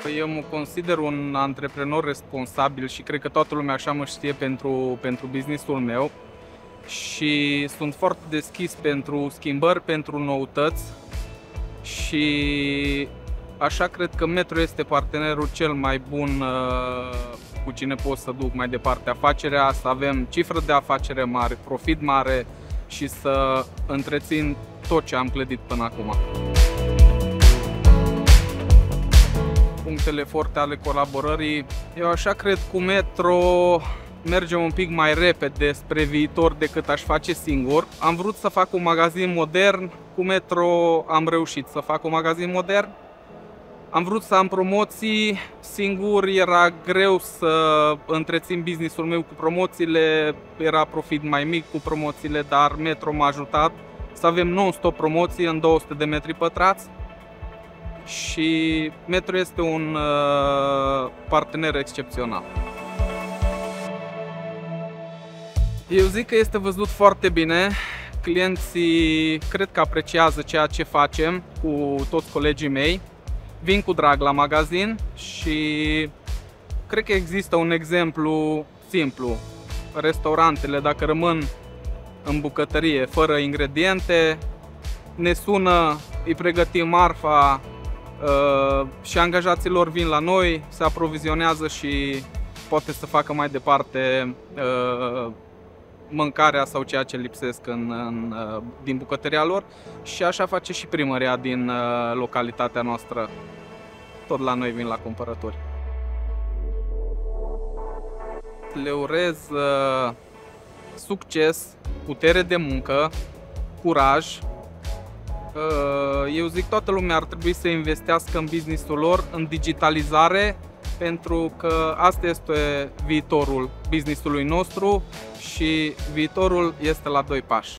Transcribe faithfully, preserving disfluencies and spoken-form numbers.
Eu mă consider un antreprenor responsabil și cred că toată lumea așa mă știe pentru, pentru business-ul meu și sunt foarte deschis pentru schimbări, pentru noutăți și așa cred că Metro este partenerul cel mai bun uh, cu cine pot să duc mai departe afacerea, să avem cifră de afacere mare, profit mare și să întrețin tot ce am clădit până acum. Punctele forte ale colaborării, eu așa cred cu Metro mergem un pic mai repede spre viitor decât aș face singur. Am vrut să fac un magazin modern, cu Metro am reușit să fac un magazin modern. Am vrut să am promoții, singur era greu să întrețin business-ul meu cu promoțiile, era profit mai mic cu promoțiile, dar Metro m-a ajutat să avem non-stop promoții în două sute de metri pătrați. Și Metro este un uh, partener excepțional. Eu zic că este văzut foarte bine, clienții cred că apreciază ceea ce facem cu toți colegii mei, vin cu drag la magazin și cred că există un exemplu simplu. Restaurantele, dacă rămân în bucătărie fără ingrediente, ne sună, îi pregătim marfa, Uh, și angajaților vin la noi, se aprovizionează și poate să facă mai departe uh, mâncarea sau ceea ce lipsesc în, în, uh, din bucătăria lor și așa face și primăria din uh, localitatea noastră. Tot la noi vin la cumpărături. Le urez uh, succes, putere de muncă, curaj. Eu zic toată lumea ar trebui să investească în business-ul lor, în digitalizare, pentru că asta este viitorul business-ului nostru și viitorul este la doi pași.